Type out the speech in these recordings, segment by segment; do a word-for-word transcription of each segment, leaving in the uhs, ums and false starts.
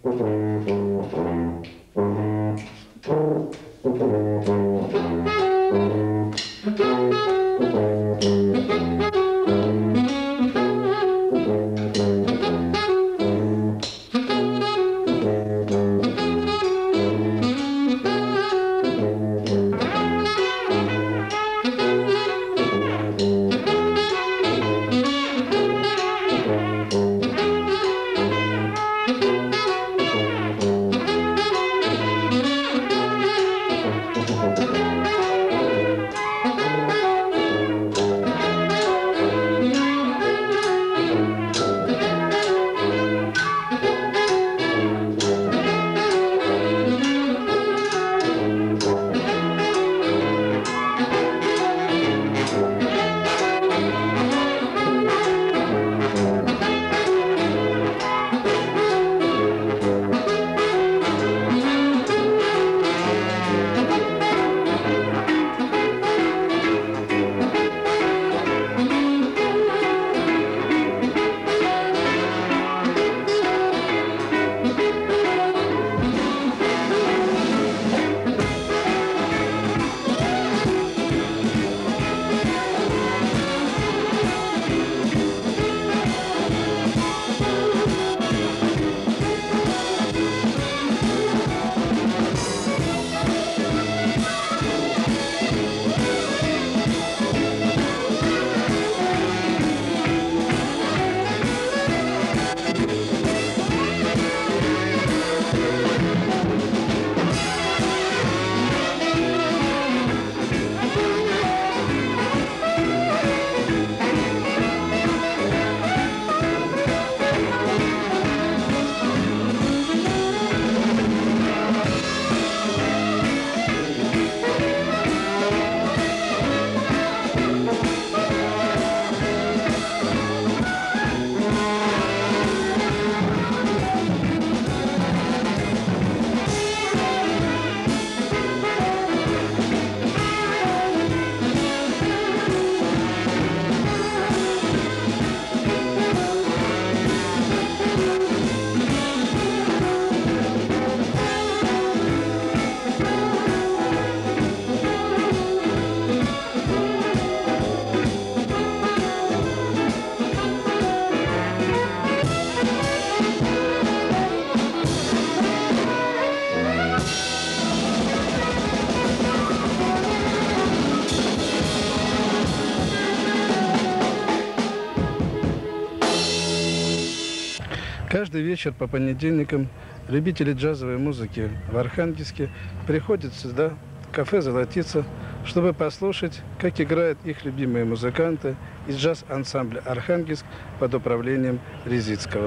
Каждый вечер по понедельникам любители джазовой музыки в Архангельске приходят сюда, в кафе «Золотица», чтобы послушать, как играют их любимые музыканты из джаз-ансамбля «Архангельск» под управлением Резицкого.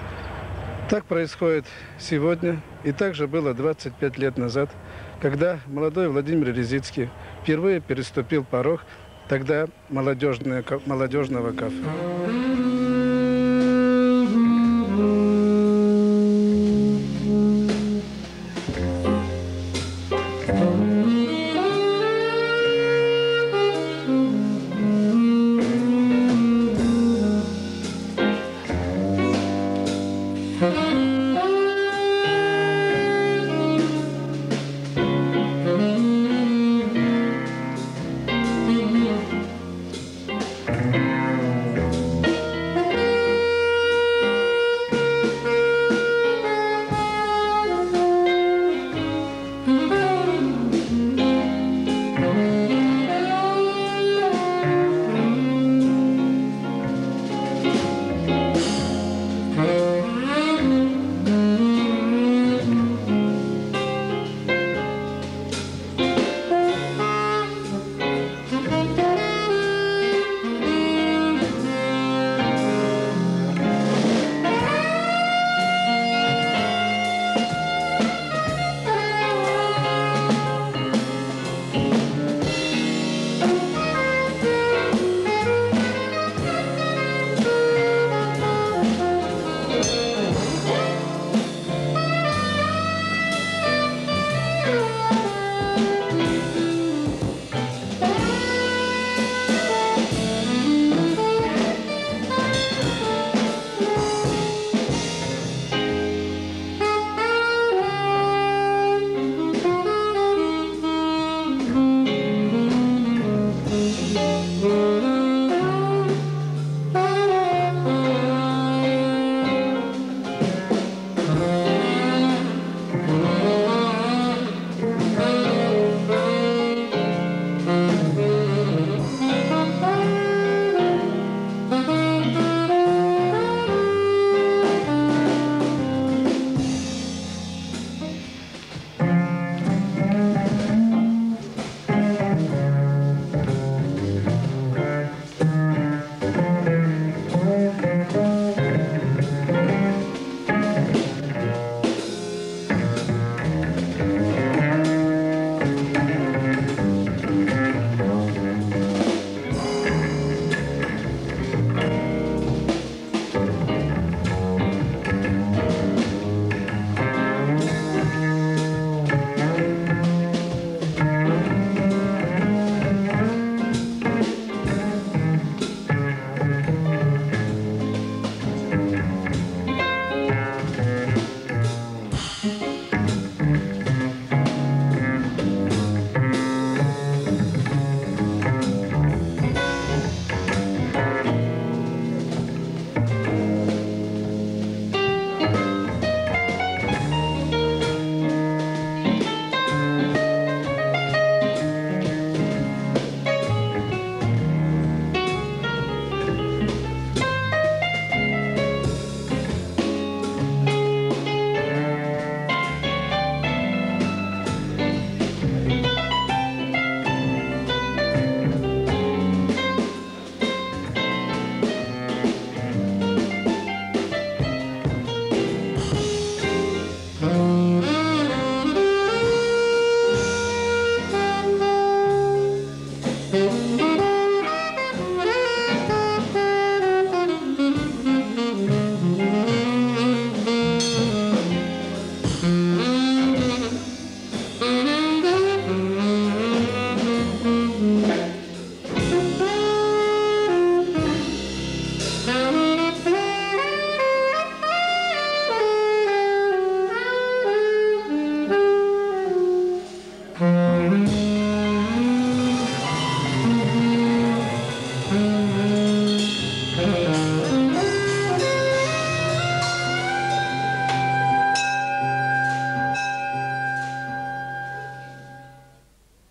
Так происходит сегодня, и также было двадцать пять лет назад, когда молодой Владимир Резицкий впервые переступил порог тогда молодежного кафе.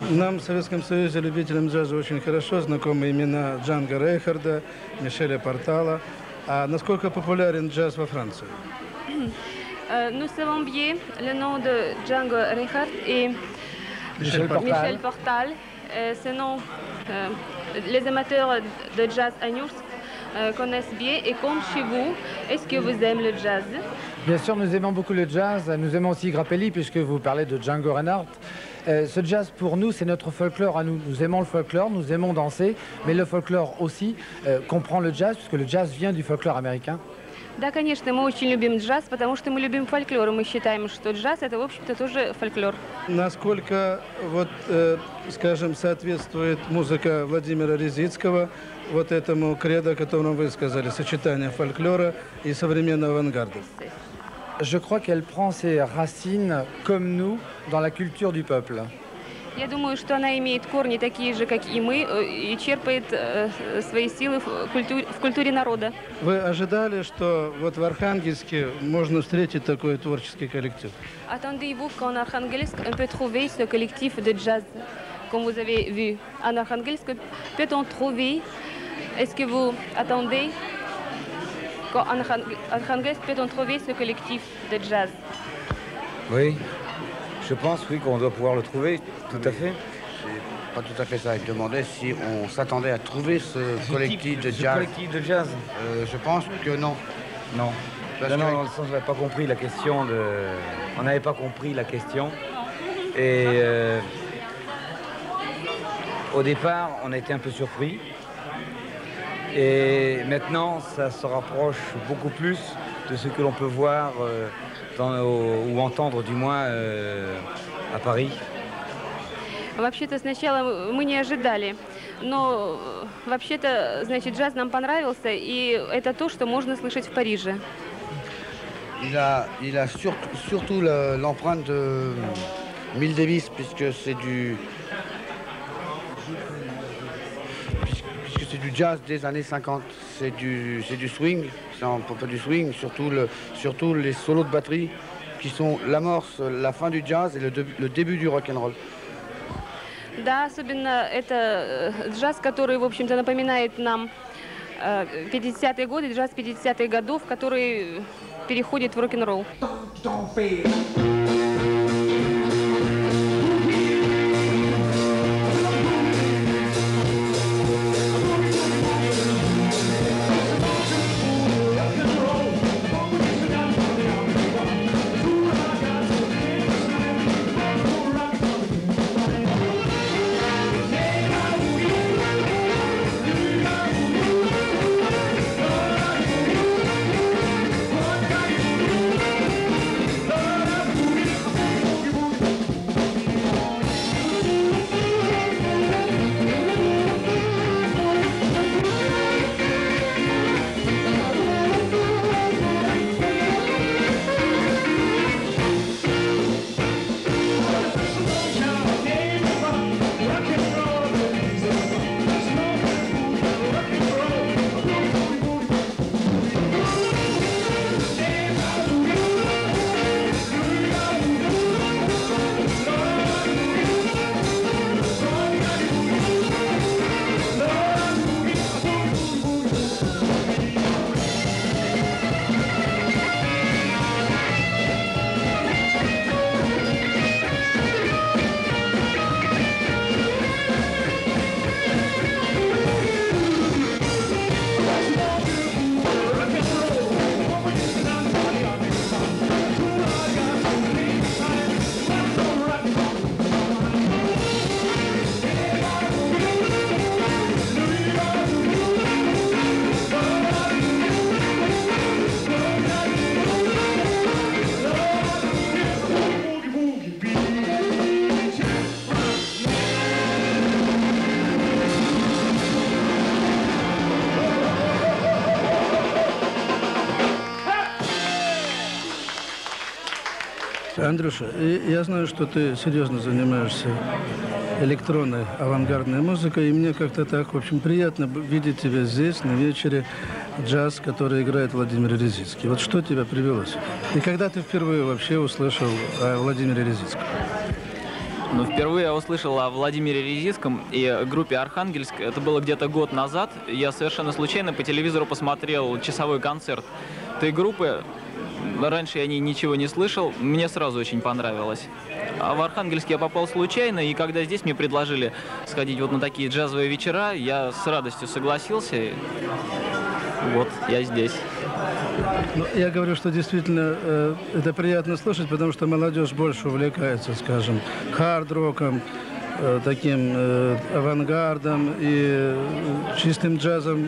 Нам в Советском Союзе, любителям джаза, очень хорошо знакомы имена Джанго Рейхарда, Мишеля Портала. А насколько популярен джаз во Франции? Nous savons bien le nom de Django Reinhardt et Michel Portal. Michel Portal. Euh, ce nom, euh, les amateurs de jazz à Nice euh, connaissent bien. Et comme chez vous, est-ce que vous aimez le jazz? Bien sûr, nous aimons beaucoup le jazz. Nous aimons aussi Grappelli, puisque vous parlez de Django Reinhardt. Euh, ce jazz, pour nous, c'est notre folklore à nous. Nous aimons le folklore, nous aimons danser, mais le folklore aussi euh, comprend le jazz, puisque le jazz vient du folklore américain. Да, конечно, мы очень любим джаз, потому что мы любим фольклор, и мы считаем, что джаз – это, в общем-то, тоже фольклор. Насколько, вот, э, скажем, соответствует музыка Владимира Резицкого вот этому кредо, о котором вы сказали, сочетание фольклора и современного авангарда? Je crois qu'elle prend ses racines, comme nous, dans la culture du peuple. Я думаю, что она имеет корни такие же, как и мы, и черпает э, свои силы в культуре, в культуре народа. Вы ожидали, что вот в Архангельске можно встретить такой творческий коллектив? Attendez-vous qu'en Arkhangelsk, on peut trouver ce collectif de jazz, comme vous avez vu. En Arkhangelsk, peut-on trouver, est-ce que vous attendez qu'en Arkhangelsk, peut-on trouver ce collectif de jazz? Oui, je pense oui qu'on doit pouvoir le trouver, tout à fait. C'est pas tout à fait ça. Il demandait si on s'attendait à trouver ce collectif de Ce jazz. collectif de jazz Euh, je pense que non. Non. Parce non, non, que- dans le sens, on n'avait pas compris la question de... On n'avait pas compris la question. Et euh, au départ, on a été un peu surpris. Et maintenant, ça se rapproche beaucoup plus de ce que l'on peut voir euh, dans, au- ou entendre du moins euh, à Paris. Вообще-то сначала мы не ожидали, но э, вообще-то, значит, джаз нам понравился, и это то, что можно слышать в Париже. Il a, il a surtout, surtout le- l'empreinte de Miles Davis, puisque c'est du, puisque puisque c'est du jazz des années cinquante. C'est du, c'est du swing, c'est un peu du swing, surtout, le, surtout les solos de batterie qui sont l'amorce, la fin du jazz et le, début- le début du rock'n'roll. Да, особенно это э, джаз, который, в общем-то, напоминает нам э, пятидесятые годы, джаз пятидесятых годов, который переходит в рок-н-ролл. Андрюша, и я знаю, что ты серьезно занимаешься электронной авангардной музыкой, и мне как-то так, в общем, приятно б- видеть тебя здесь, на вечере джаз, который играет Владимир Резицкий. Вот что тебя привело сюда? И когда ты впервые вообще услышал о Владимире Резицком? Ну, впервые я услышал о Владимире Резицком и группе «Архангельск». Это было где-то год назад. Я совершенно случайно по телевизору посмотрел часовой концерт этой группы. Раньше я о ней ничего не слышал. Мне сразу очень понравилось. А в Архангельск я попал случайно, и когда здесь мне предложили сходить вот на такие джазовые вечера, я с радостью согласился. И вот, я здесь. Ну, я говорю, что действительно э, это приятно слушать, потому что молодежь больше увлекается, скажем, хард-роком, э, таким э, авангардом и э, чистым джазом.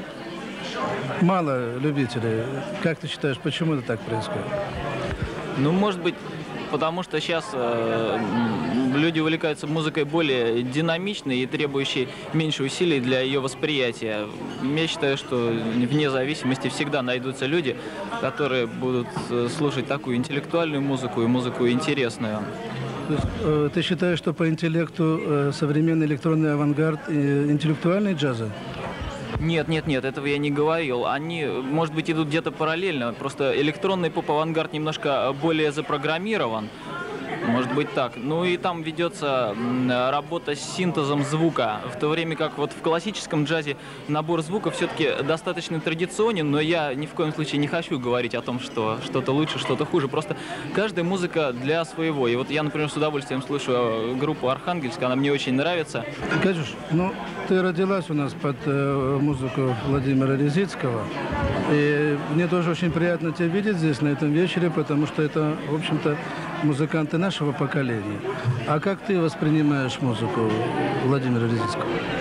Мало любителей. Как ты считаешь, почему это так происходит? Ну, может быть, потому что сейчас э, люди увлекаются музыкой более динамичной и требующей меньше усилий для ее восприятия. Я считаю, что вне зависимости всегда найдутся люди, которые будут слушать такую интеллектуальную музыку и музыку интересную. То есть, э, ты считаешь, что по интеллекту э, современный электронный авангард э, интеллектуальный джаза? Нет, нет, нет, этого я не говорил. Они, может быть, идут где-то параллельно. Просто электронный поп-авангард немножко более запрограммирован. Может быть так. Ну и там ведется работа с синтезом звука. В то время как вот в классическом джазе набор звука все-таки достаточно традиционен, но я ни в коем случае не хочу говорить о том, что что-то лучше, что-то хуже. Просто каждая музыка для своего. И вот я, например, с удовольствием слышу группу «Архангельск», она мне очень нравится. Катюш, ну ты родилась у нас под э, музыку Владимира Резицкого. И мне тоже очень приятно тебя видеть здесь на этом вечере, потому что это, в общем-то, музыканты нашего поколения. А как ты воспринимаешь музыку Владимира Резицкого?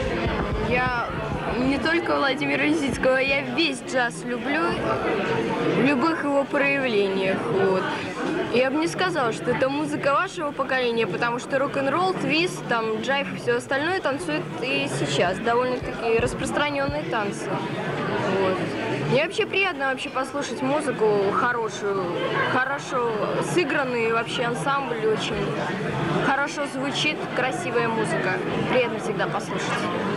Я не только Владимира Резицкого, я весь джаз люблю, в любых его проявлениях. Вот. Я бы не сказала, что это музыка вашего поколения, потому что рок-н-ролл, твист, там, джайв и все остальное танцуют и сейчас. Довольно-таки распространенные танцы. Вот. Мне вообще приятно вообще послушать музыку хорошую, хорошо сыгранный вообще ансамбль, очень хорошо звучит, красивая музыка. Приятно всегда послушать.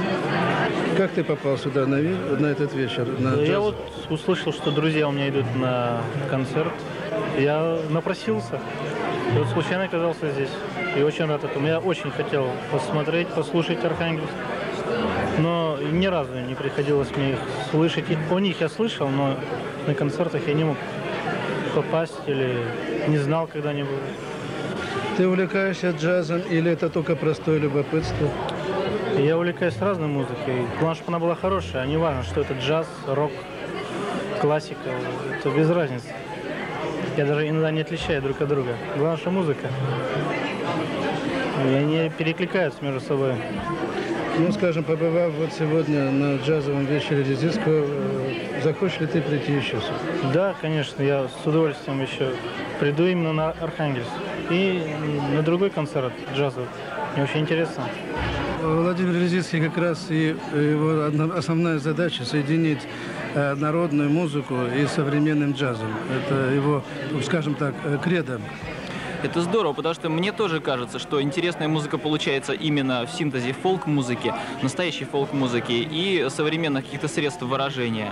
Как ты попал сюда на, на этот вечер? На Я джаз? вот услышал, что друзья у меня идут на концерт. Я напросился. И вот случайно оказался здесь. И очень рад этому. Я очень хотел посмотреть, послушать Архангельск. Но ни разу не приходилось мне их слышать. О них я слышал, но на концертах я не мог попасть или не знал когда-нибудь. Ты увлекаешься джазом или это только простое любопытство? Я увлекаюсь разной музыкой. Главное, чтобы она была хорошая, а не важно, что это джаз, рок, классика. Это без разницы. Я даже иногда не отличаю друг от друга. Главное, что музыка. И они перекликаются между собой. Ну, скажем, побывав вот сегодня на джазовом вечере Резицкого, захочешь ли ты прийти еще сюда? Да, конечно, я с удовольствием еще приду именно на Архангельск. И на другой концерт джазовый. Мне очень интересно. Владимир Резицкий как раз и его одна, основная задача соединить э, народную музыку и современным джазом. Это его, скажем так, кредо. Это здорово, потому что мне тоже кажется, что интересная музыка получается именно в синтезе фолк-музыки, настоящей фолк-музыки и современных каких-то средств выражения.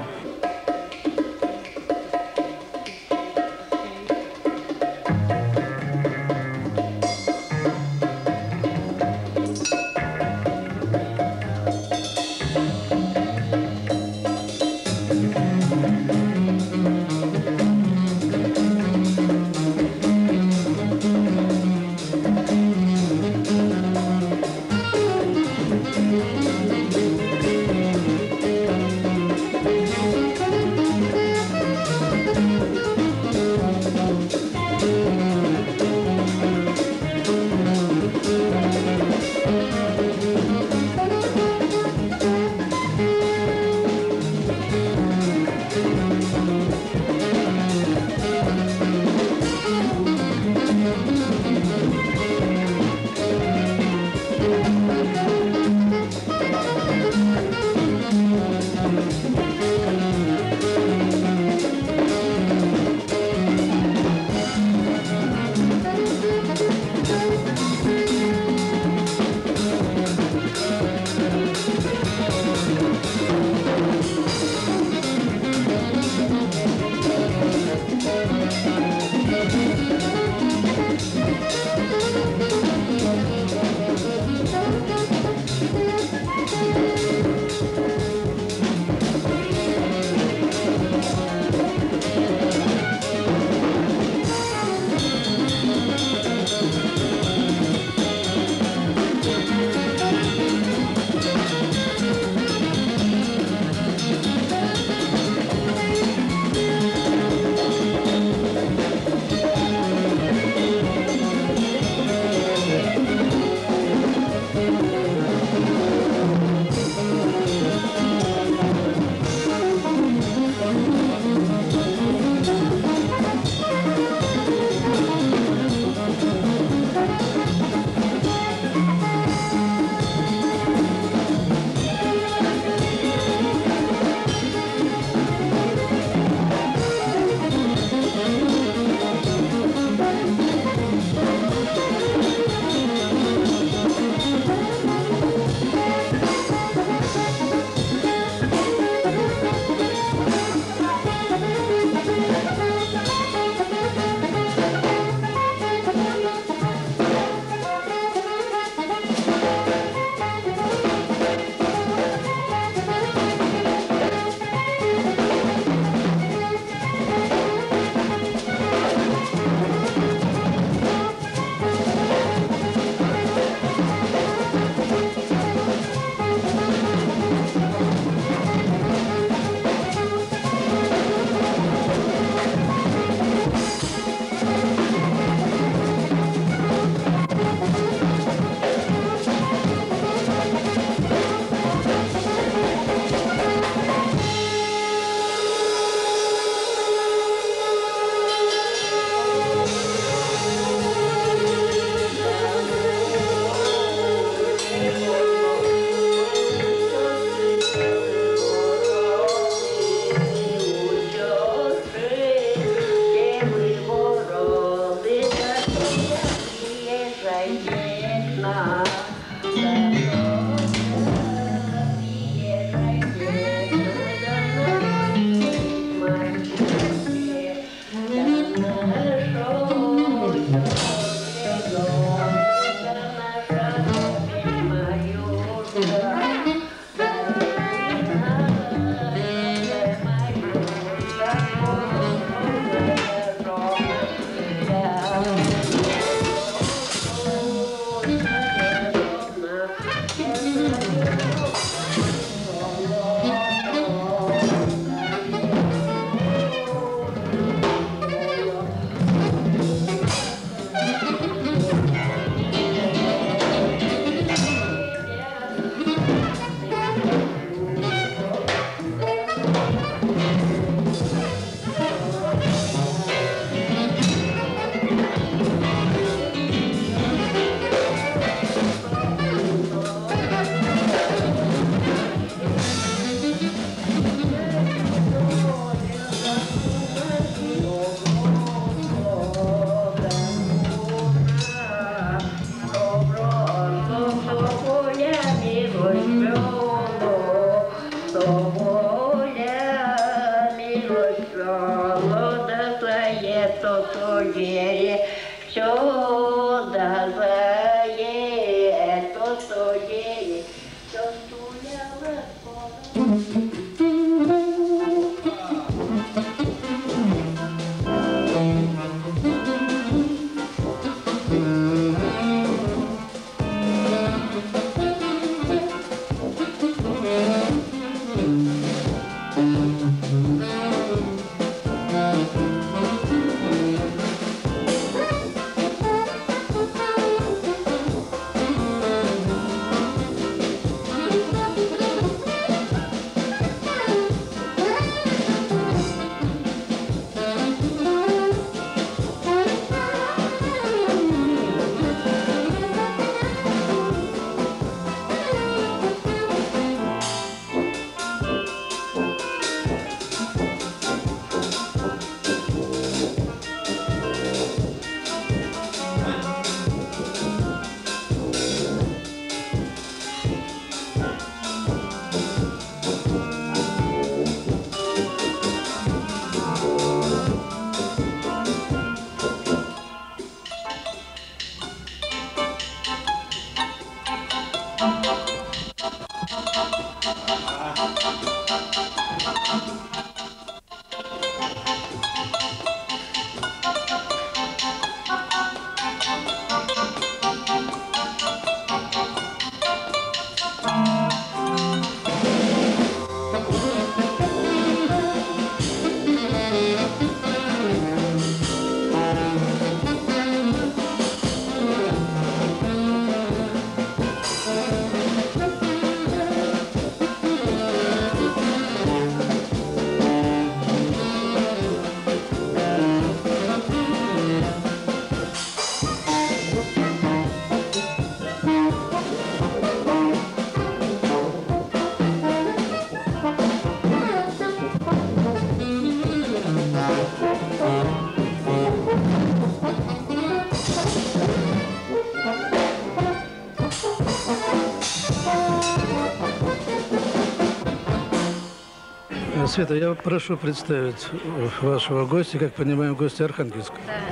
Света, я прошу представить вашего гостя, как понимаю, гостя Архангельска.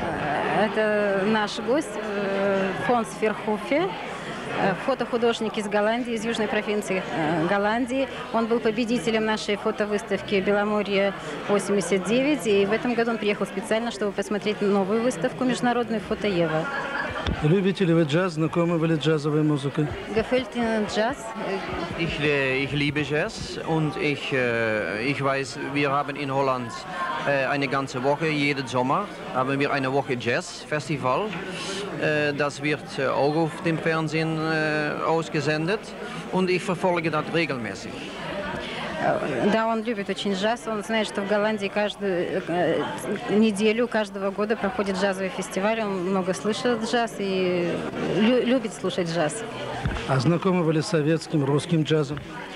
Да, это наш гость Фонс Ферхофе, фотохудожник из Голландии, из южной провинции Голландии. Он был победителем нашей фотовыставки «Беломорье восемьдесят девять», и в этом году он приехал специально, чтобы посмотреть новую выставку международную «Фото Ева». Любите ли вы джаз? Знакомы вы ли джазовой музыкой? Gefällt Ihnen Jazz? Ich, ich liebe Jazz und ich, ich weiß, wir haben in Holland eine ganze Woche, jeden Sommer haben wir eine Woche Jazz-Festival. Das wird auch auf dem Fernsehen ausgesendet und ich verfolge das regelmäßig. Да, он любит очень джаз. Он знает, что в Голландии каждую неделю, каждого года проходит джазовый фестиваль. Он много слышал джаз и лю любит слушать джаз. А знакомы вы ли с советским, русским джазом?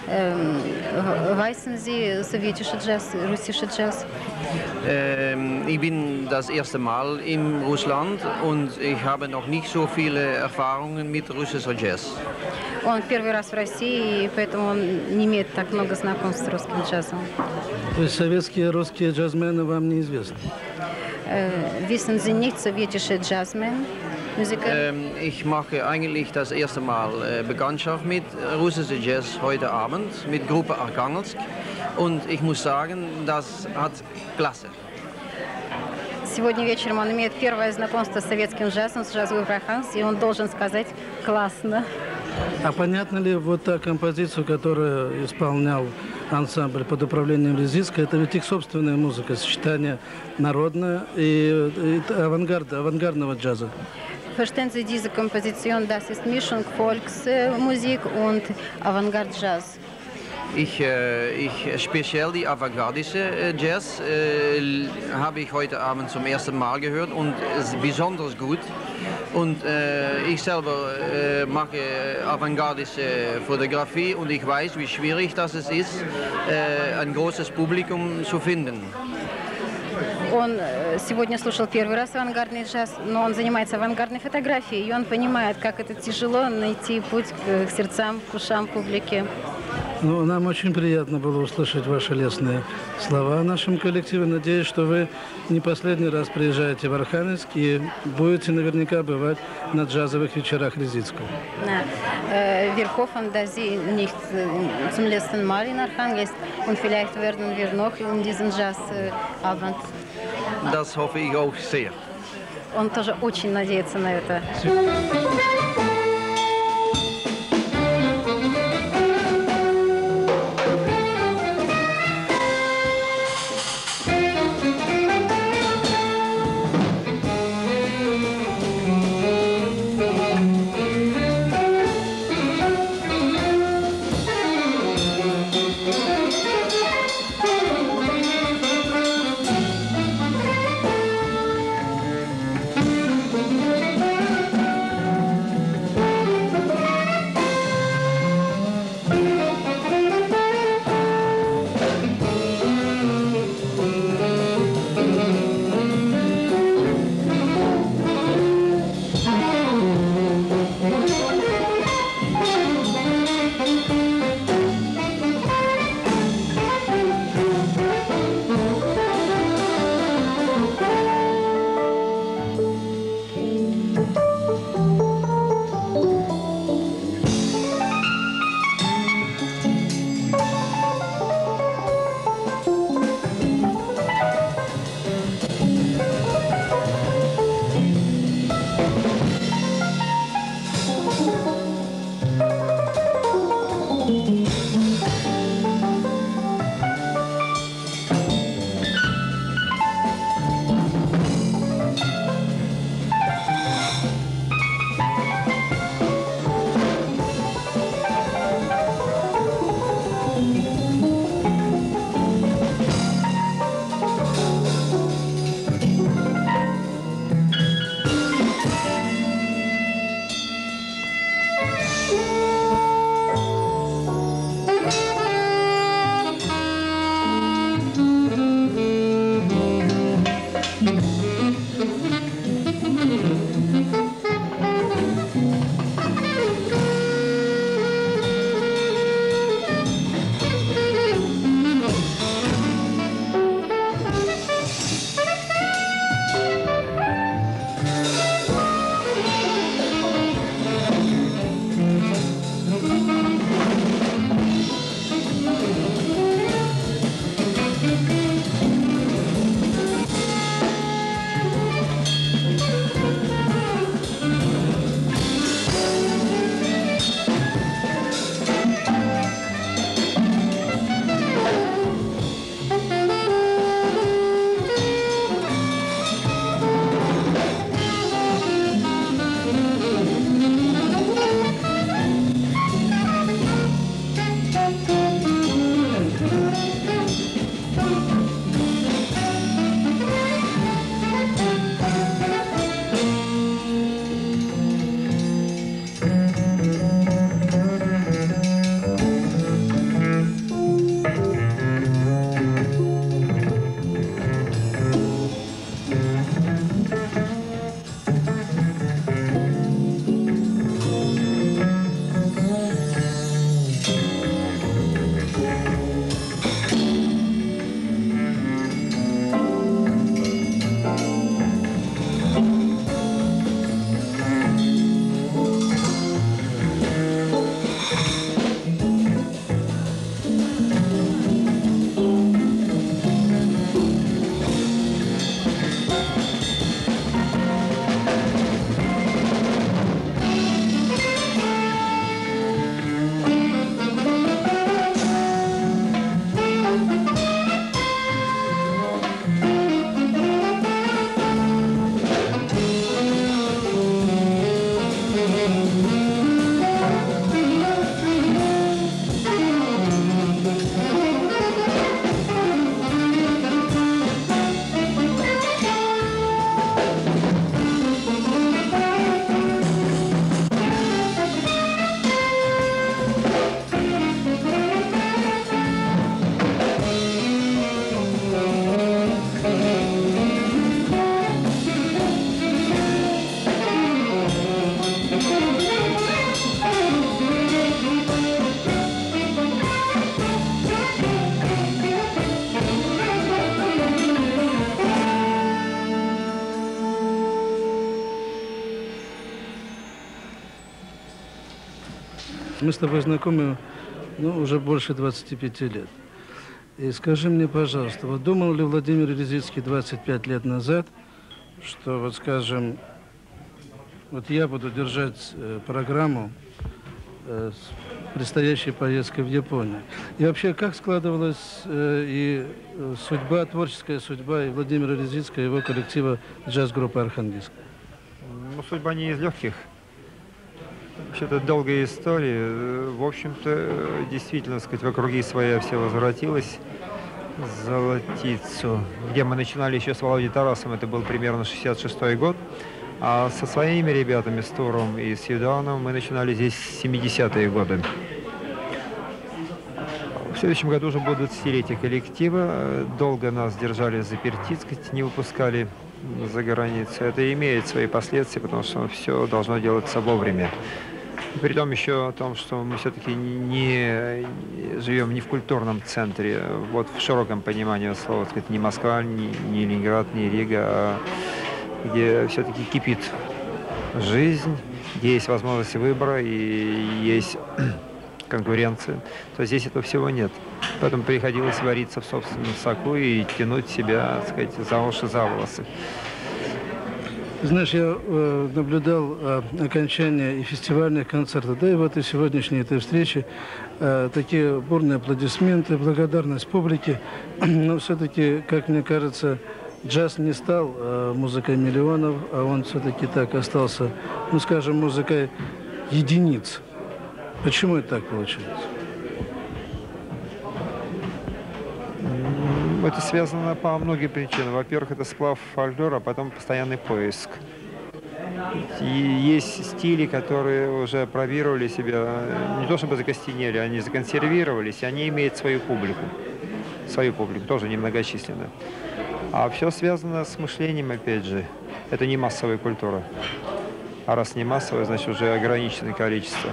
Ähm, weißen Sie sowjetische Jazz, russische Jazz? Ähm, ich bin das erste Mal in Russland und ich habe noch nicht so viele Erfahrungen mit russischer Jazz. Он первый раз в России, и поэтому он не имеет так много знакомств с русским джазом. То есть советские русские джазмены вам неизвестны? Äh, wissen Sie nicht sowjetische Jazzmen? Ähm, ich mache eigentlich das erste Mal äh, Bekanntschaft mit russischer Jazz heute Abend, mit Gruppe Arkhangelsk. Und ich muss sagen, das hat klasse. Сегодня вечером он имеет первое знакомство с советским джазом, с джазовой Архангельск, и он должен сказать «классно». А понятно ли вот та композицию, которую исполнял ансамбль под управлением Лизицка, это ведь их собственная музыка, сочетание народное и, и авангарда, авангардного джаза? Verstehen Sie diese Komposition, das ist Mischung Volksmusik und Avantgarde-Jazz. Ich, äh, ich speziell die avantgardische äh, Jazz äh, habe ich heute Abend zum ersten Mal gehört und ist besonders gut. Und äh, ich selber äh, mache avantgardische Fotografie und ich weiß, wie schwierig das ist, äh, ein großes Publikum zu finden. Он сегодня слушал первый раз авангардный джаз, но он занимается авангардной фотографией, и он понимает, как это тяжело найти путь к сердцам, к ушам публики. Ну, нам очень приятно было услышать ваши лестные слова о нашем коллективе. Надеюсь, что вы не последний раз приезжаете в Архангельск и будете наверняка бывать на джазовых вечерах Лизицкого. Wir hoffen, dass Sie nicht zum letzten Mal in Archangельsk und vielleicht werden wir noch in diesem Jazzabend. Das hoffe ich auch sehr. Он тоже очень надеется на это. Мы с тобой знакомы, ну, уже больше двадцати пяти лет. И скажи мне, пожалуйста, вот думал ли Владимир Резицкий двадцать пять лет назад, что, вот скажем, вот я буду держать э, программу э, с предстоящей поездкой в Японию. И вообще, как складывалась э, и э, судьба, творческая судьба и Владимира Резицкого, и его коллектива джаз-группы «Архангельск»? Ну, судьба не из легких. Вообще-то долгая история. В общем-то, действительно, сказать, в округи своя все возвратилась. Золотицу, где мы начинали еще с Володей Тарасом, это был примерно шестьдесят шестой год. А со своими ребятами, с Туром и с Юданом, мы начинали здесь семидесятые годы. В следующем году уже будет двадцатилетие коллектива. Долго нас держали заперти, сказать, не выпускали за границу. Это имеет свои последствия, потому что все должно делаться вовремя. При том еще о том, что мы все-таки не живем не в культурном центре, вот в широком понимании слова, сказать, не Москва, не, не Ленинград, не Рига, а где все-таки кипит жизнь, где есть возможность выбора и есть конкуренция, то здесь этого всего нет. Поэтому приходилось вариться в собственном соку и тянуть себя, так сказать, за уши, за волосы. Знаешь, я э, наблюдал э, окончание и фестивальных концертов, да и вот и сегодняшней этой встречи, э, такие бурные аплодисменты, благодарность публике, но все-таки, как мне кажется, джаз не стал э, музыкой миллионов, а он все-таки так остался, ну, скажем, музыкой единиц. Почему это так получается? Это связано по многим причинам. Во-первых, это сплав фольклора, а потом постоянный поиск. И есть стили, которые уже пробировали себя, не то чтобы закостенели, они законсервировались, и они имеют свою публику. Свою публику, тоже немногочисленную. А все связано с мышлением, опять же. Это не массовая культура. А раз не массовая, значит, уже ограниченное количество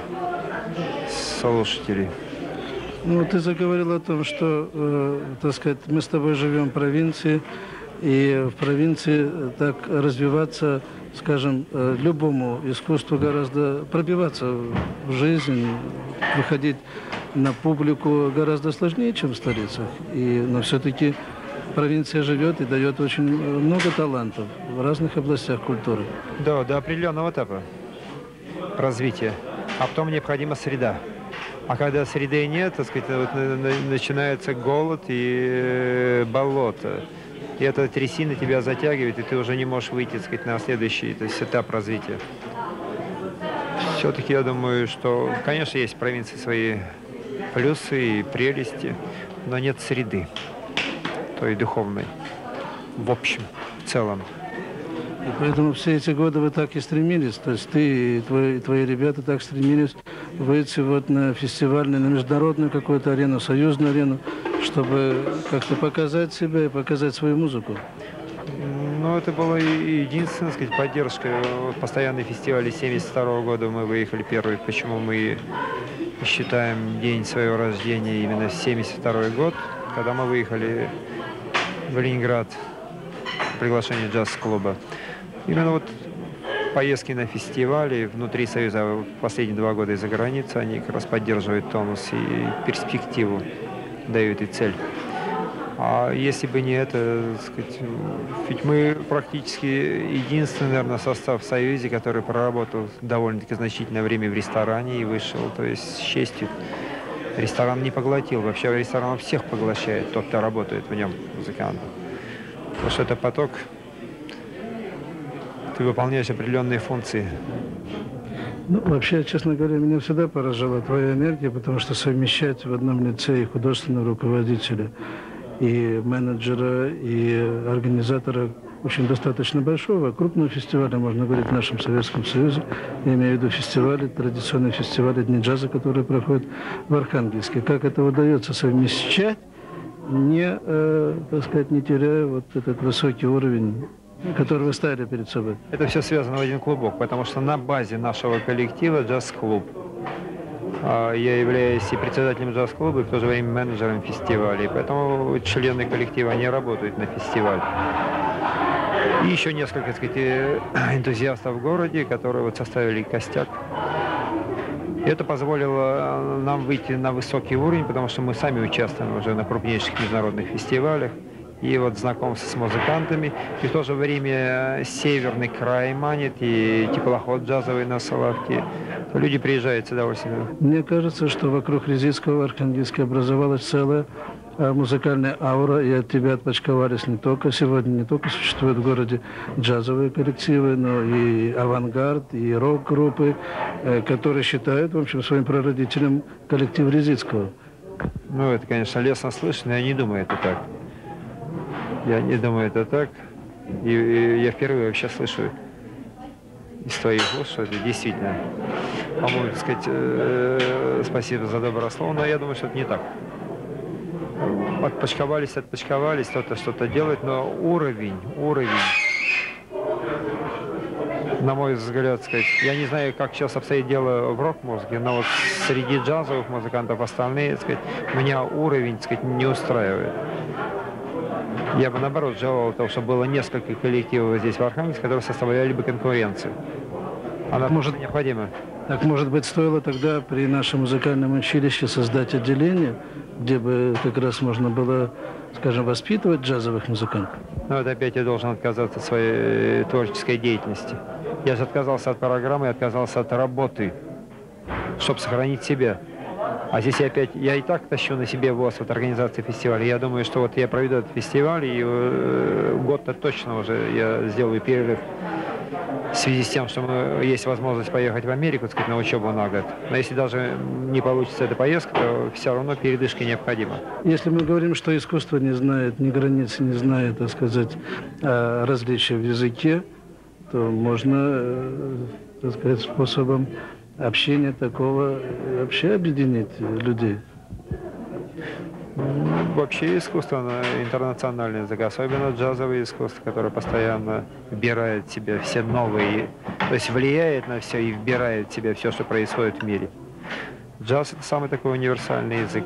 слушателей. Ну, ты заговорил о том, что, э, так сказать, мы с тобой живем в провинции, и в провинции так развиваться, скажем, э, любому искусству гораздо пробиваться в жизнь, выходить на публику гораздо сложнее, чем в столицах. И, но все-таки провинция живет и дает очень много талантов в разных областях культуры. Да, до определенного этапа развития. А потом необходима среда. А когда среды нет, так сказать, вот, начинается голод и болото. И эта трясина тебя затягивает, и ты уже не можешь выйти, так сказать, на следующий, то есть, этап развития. Все-таки я думаю, что, конечно, есть в провинции свои плюсы и прелести, но нет среды, той духовной, в общем, в целом. И поэтому все эти годы вы так и стремились, то есть ты и твои, твои ребята так стремились выйти вот на фестивальную, на международную какую-то арену, союзную арену, чтобы как-то показать себя и показать свою музыку. Ну, это была единственная, так сказать, поддержка. Постоянный фестиваль семьдесят второго года мы выехали первый. Почему мы считаем день своего рождения именно семьдесят второй год, когда мы выехали в Ленинград, приглашение джаз-клуба. Именно вот поездки на фестивали внутри Союза последние два года и за границу, они как раз поддерживают тонус и перспективу дают и цель. А если бы не это, так сказать, ведь мы практически единственный, наверное, состав в Союзе, который проработал довольно-таки значительное время в ресторане и вышел, то есть с честью. Ресторан не поглотил, вообще ресторан всех поглощает, тот, кто работает в нем, музыкант. Потому что это поток, ты выполняешь определенные функции. Ну, вообще, честно говоря, меня всегда поражала твоя энергия, потому что совмещать в одном лице и художественного руководителя, и менеджера, и организатора очень достаточно большого, крупного фестиваля, можно говорить, в нашем Советском Союзе. Я имею в виду фестивали, традиционные фестивали Дни джаза, которые проходят в Архангельске. Как это удается совмещать, не, э, так сказать, не теряя вот этот высокий уровень, который вы ставили перед собой? Это все связано в один клубок, потому что на базе нашего коллектива джаз-клуб. Я являюсь и председателем джаз-клуба, и в то же время менеджером фестиваля. Поэтому члены коллектива, они работают на фестиваль. И еще несколько, так сказать, энтузиастов в городе, которые вот составили костяк Это позволило нам выйти на высокий уровень, потому что мы сами участвуем уже на крупнейших международных фестивалях. И вот знакомство с музыкантами. И в то же время северный край манит, и теплоход джазовый на Соловке. Люди приезжают с удовольствием. Мне кажется, что вокруг Резидского в Архангельске образовалась целая музыкальная аура, и от тебя отпочковались не только сегодня, не только существуют в городе джазовые коллективы, но и авангард, и рок-группы, которые считают, в общем, своим прародителем коллектив Резидского. Ну, это, конечно, лестно слышно, но я не думаю, это так. Я не думаю, это так. И, и я впервые вообще слышу из твоих уст, что это действительно, по-моему, так сказать, э, спасибо за доброе слово, но я думаю, что это не так. Отпочковались, отпочковались, кто-то что-то делает, но уровень, уровень, на мой взгляд, сказать, я не знаю, как сейчас обстоит дело в рок-музыке, но вот среди джазовых музыкантов остальные, сказать, меня уровень, сказать, не устраивает. Я бы, наоборот, желал того, чтобы было несколько коллективов здесь, в Архангельске, которые составляли бы конкуренцию. Она может необходима. Так, может быть, стоило тогда при нашем музыкальном училище создать отделение, где бы как раз можно было, скажем, воспитывать джазовых музыкантов? Ну, это опять я должен отказаться от своей творческой деятельности. Я же отказался от программы, отказался от работы, чтобы сохранить себя. А здесь я опять, я и так тащу на себе воз от организации фестиваля. Я думаю, что вот я проведу этот фестиваль, и э, год-то точно уже я сделаю перерыв в связи с тем, что мы, есть возможность поехать в Америку, так сказать, на учебу на год. Но если даже не получится эта поездка, то все равно передышка необходима. Если мы говорим, что искусство не знает ни границ, не знает, так сказать, различия в языке, то можно, так сказать, способом общение такого вообще объединить людей? Вообще искусство интернациональный язык, особенно джазовое искусство, которое постоянно вбирает в себя все новые, то есть влияет на все и вбирает в себя все, что происходит в мире. Джаз — это самый такой универсальный язык.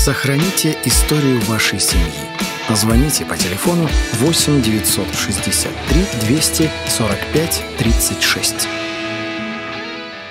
Сохраните историю вашей семьи. Позвоните по телефону восемь девятьсот шестьдесят три двести сорок пять тридцать шесть.